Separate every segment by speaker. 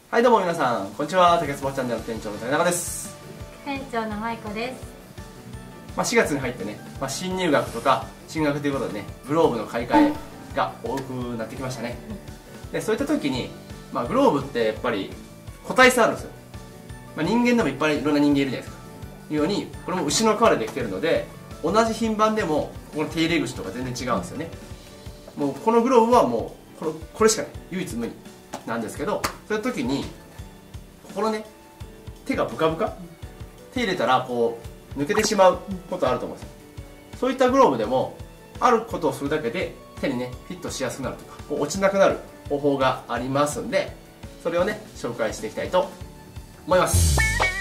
Speaker 1: はい、どうも皆さん、こんにちは。竹スポチャンネルの店長の竹中です。
Speaker 2: 店長の舞子です。
Speaker 1: 4月に入ってね、新入学とか進学ということでね、グローブの買い替えが多くなってきましたね。で、そういった時に、グローブってやっぱり個体差あるんですよ。人間でもいっぱいいろんな人間いるじゃないですか。いうように、これも牛の皮でできてるので、同じ品番でもこの手入れ口とか全然違うんですよね。もうこのグローブはもうこれしかない、唯一無二なんですけど、そういう時にこのね、手がブカブカ、手入れたらこう抜けてしまうことあると思うんですよ。そういったグローブでもあることをするだけで手にねフィットしやすくなるとか、こう落ちなくなる方法がありますんで、それをね紹介していきたいと思います。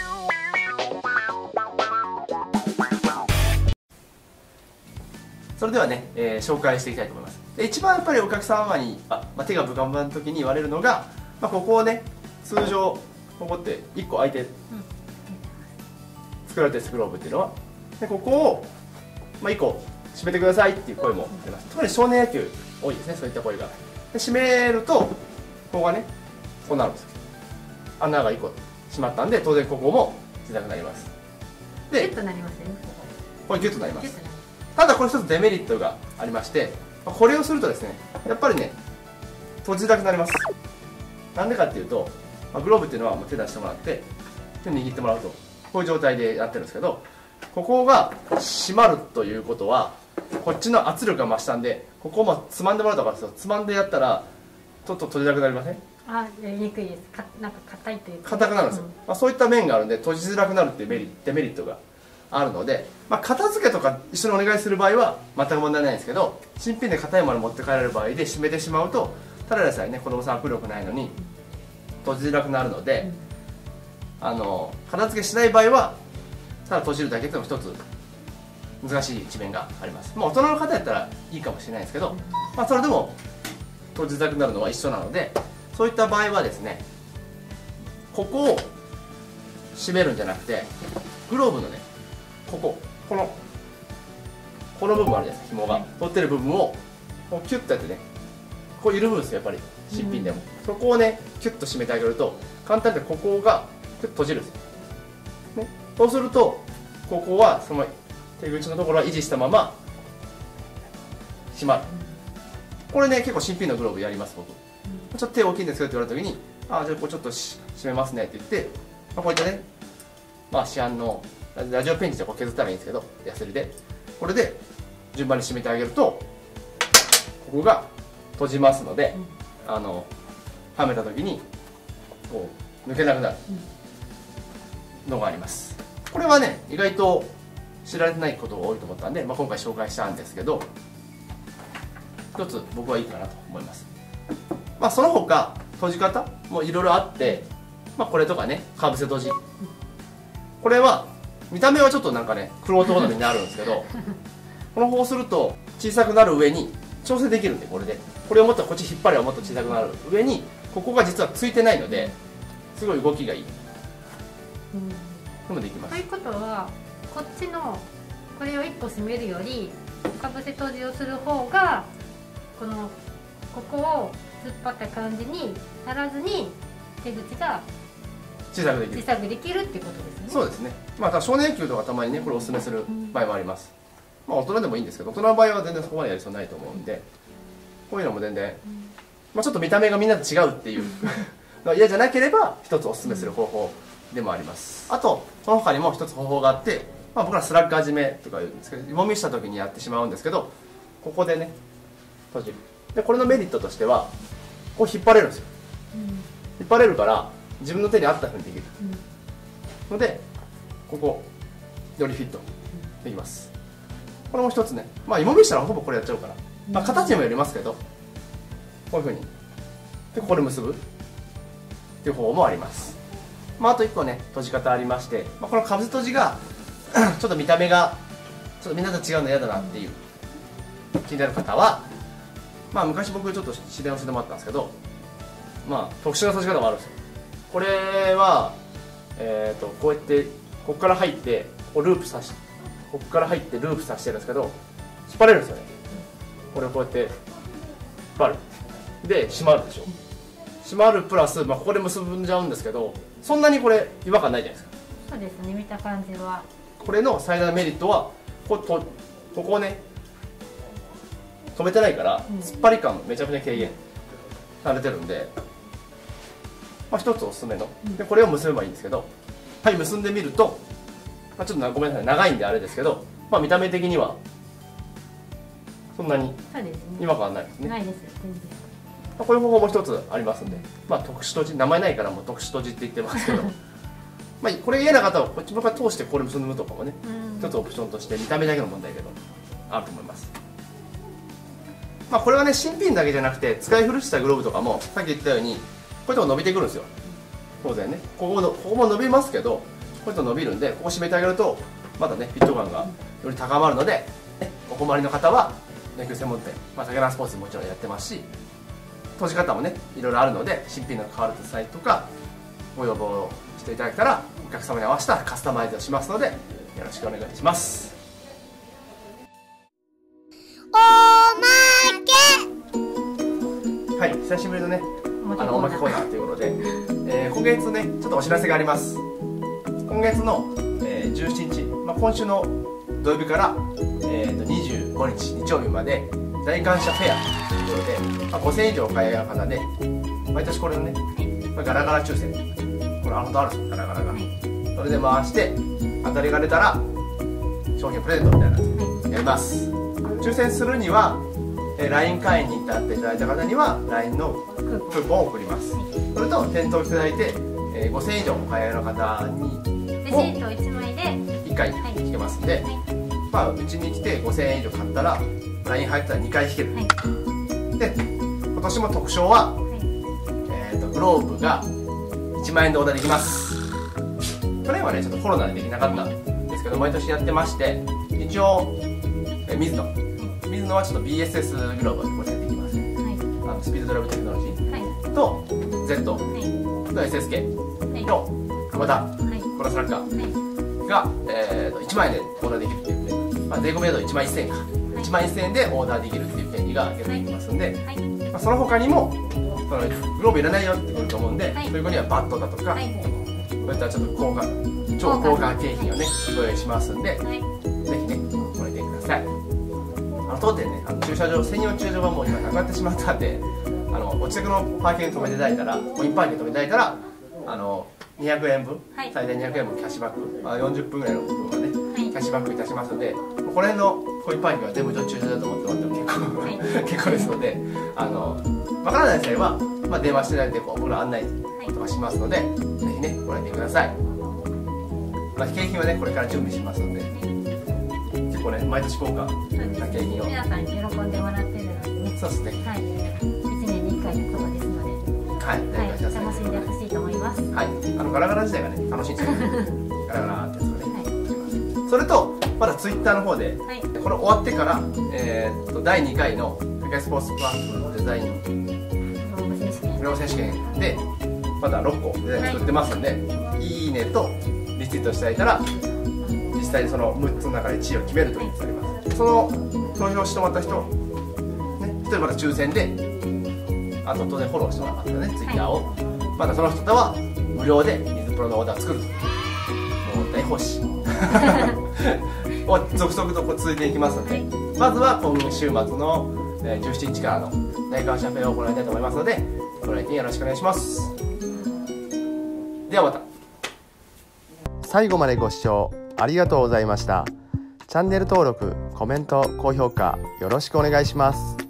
Speaker 1: それではね、紹介していきたいと思います。で、一番やっぱりお客様に手がブカブカの時に言われるのが、ここをね、通常ここって1個空いて作られてるグローブっていうのは、でここを、1個閉めてくださいっていう声も出ます。特に少年野球多いですね、そういった声が。で閉めるとここがねこうなるんですよ。穴が1個閉まったんで、当然ここも小さくなります。
Speaker 2: でギュッとなりますよね。
Speaker 1: これギュッとなります。ただこれ一つデメリットがありまして、これをするとですね、やっぱりね閉じなくなります。なんでかっていうと、グローブっていうのは手出してもらって手握ってもらうとこういう状態でやってるんですけど、ここが閉まるということはこっちの圧力が増したんで、ここをつまんでもらうとかですよ。つまんでやったらちょっと閉じなくなりません？
Speaker 2: やりにくいです。なんか硬いというか
Speaker 1: 硬くなるんですよ。そういった面があるんで閉じづらくなるっていうデメリットがあるので、片付けとか一緒にお願いする場合は全く問題ないんですけど、新品で硬いもの持って帰られる場合で閉めてしまうと、ただでさえね子供さん握力ないのに閉じづらくなるので、片付けしない場合はただ閉じるだけでも一つ難しい一面があります。大人の方やったらいいかもしれないですけど、それでも閉じづらくなるのは一緒なので、そういった場合はですね、ここを閉めるんじゃなくて、グローブのねこの部分あるじゃないですか。紐が取ってる部分をこうキュッとやってね、こう緩むんですよ、やっぱり新品でも。そこをねキュッと締めてあげると簡単で、ここがキュッと閉じるんですよ、ね、そうするとここはその手口のところは維持したまま閉まる。これね結構新品のグローブやります。僕ちょっと手大きいんですよって言われた時に、じゃあこれちょっと閉めますねって言って、こういったね市販のラジオペンチでこう削ったらいいんですけど、ヤスリでこれで順番に閉めてあげるとここが閉じますので、はめた時にこう抜けなくなるのがあります。これはね意外と知られてないことが多いと思ったんで、今回紹介したんですけど、一つ僕はいいかなと思います。その他閉じ方もいろいろあって、これとかねかぶせ閉じ、これは見た目はちょっとなんかねクロート好みになるんですけどこの方をすると小さくなる上に調整できるんで、これをもっとこっち引っ張ればもっと小さくなる上に、ここが実はついてないのですごい動きがいいのもできます。
Speaker 2: ということはこっちのこれを1個閉めるよりかぶせ閉じをする方がここを突っ張った感じにならずに手口が
Speaker 1: 小さく
Speaker 2: できるってことですね。
Speaker 1: そうですね。少年野球とかたまにねこれをおすすめする場合もあります。大人でもいいんですけど、大人の場合は全然そこまでやりそうないと思うんで、こういうのも全然ちょっと見た目がみんなと違うっていう嫌じゃなければ一つおすすめする方法でもあります。あとその他にも一つ方法があって、僕らスラッガー締めとか言うんですけど、もみした時にやってしまうんですけど、ここでね閉じる。でこれのメリットとしてはこう引っ張れるんですよ。引っ張れるから自分の手に合ったふうにできるので、ここよりフィットできます。これも一つね、芋みしたらほぼこれやっちゃうから、形にもよりますけど、こういうふうにでここで結ぶっていう方法もあります。あと1個ね閉じ方ありまして、このかぶせ閉じがちょっと見た目がちょっとみんなと違うの嫌だなっていう気になる方は、昔僕ちょっと指導をしてもらったんですけど、特殊な閉じ方もあるんですよ。これはこうやってここから入ってこここから入ってループさせてるんですけど、引っ張れるんですよね。これをこうやって引っ張るで閉まるでしょ。 締まるプラス、ここで結んじゃうんですけど、そんなにこれ違和感ないじゃないですか。
Speaker 2: そうですね、見た感じは。
Speaker 1: これの最大のメリットはここをね止めてないから、突っ張り感めちゃくちゃ軽減されてるんで、一つおすすめの、でこれを結べばいいんですけど、はい、結んでみると、ちょっとごめんなさい、長いんであれですけど、見た目的にはそんなに違和感はないですね。
Speaker 2: ないです全然。
Speaker 1: こういう方法も一つありますんで、特殊とじ、名前ないからもう特殊とじって言ってますけどこれ嫌な方はこっちのから通してこれ結ぶとかもね、一つオプションとして見た目だけの問題だけどあると思います。これはね、新品だけじゃなくて使い古したグローブとかもさっき言ったようにこういうとこ伸びてくるんですよ。当然ね、ここも伸びますけど、こういうと伸びるんで、ここ締めてあげるとまだねフィット感がより高まるので、お困りの方は野球専門店、竹原スポーツもちろんやってますし、閉じ方もねいろいろあるので、新品の変わる際とかご要望していただけたら、お客様に合わせたカスタマイズをしますので、よろしくお願いします。はい、久しぶりのねおまけコーナーということで、今月ねちょっとお知らせがあります。今月の、17日、今週の土曜日から、25日日曜日まで大感謝フェアということで、5000円以上お買い上げの方で毎年これのね、ガラガラ抽選、これ本当あるんですよ、ガラガラが、それで回して当たりが出たら商品プレゼントみたいなのやります。抽選するにはLINE 会員に至っていただいた方には LINE のクーポンを送ります。それと店頭いただいて、5000円以上お買い上げの方に
Speaker 2: レシート1枚で
Speaker 1: 1回引けますんで、うちに来て5000円以上買ったら LINE 入ったら2回引ける、で今年も特賞は、グローブが1万円でオーダーできます。去年はねちょっとコロナでできなかったんですけど、毎年やってまして、一応水野はちょっと BSS グローブをこれできますね、スピードドライブテクノロジー、と Z と SSK のまたコラスラッカーが、1万円でオーダーできるっていうね、税込みだと1万1000円か、1万1000円でオーダーできるっていう権利がゲットできますんで、その他にもそのグローブいらないよってくると思うんで、そういう子にはバットだとか、こういったちょっと超高価景品をねご用意しますんで、ぜひねご来店ください。当店ね、専用駐車場がもう今なくなってしまったんで、お近くのパーキングに止めていただいたら、コインパーキングに止めていただいたら、200円分、最大200円分キャッシュバック、40分ぐらいの分はね、キャッシュバックいたしますので、この辺のコインパーキングは全部駐車場だと思ってもらっても結構ですので、わからない際は、電話していただいて僕ら案内とかしますので、ぜひねご来店ください。景品はねこれから準備しますので、結構ね毎年高価な景品を
Speaker 2: 皆さんに喜んでもらってるのでね。
Speaker 1: そうですね、
Speaker 2: 1年に1回のことですので、楽しんでほしいと思います。
Speaker 1: ガラガラ自体がね楽しいんですよガラガラってやつがね、それとまだツイッターの方で、これ終わってから、第2回の世界スポーツパークデザイングローブ選手権でまだ6個デザイン作ってますんで、いいねとリツイートしていただいたら実際にその6つの中で1位を決めるというやつがあります。その投票してもらった人、1人まだ抽選で、あと当然フォローしてもらったね、ツイッターを、またその人とは無料で水プロのオーダーを作ると、もう大奉仕を続々と続いていきますので、まずは今週末の17日からの大感謝フェアを行いたいと思いますので、ご来店よろしくお願いします。ではまた。最後までご視聴ありがとうございました。チャンネル登録、コメント、高評価よろしくお願いします。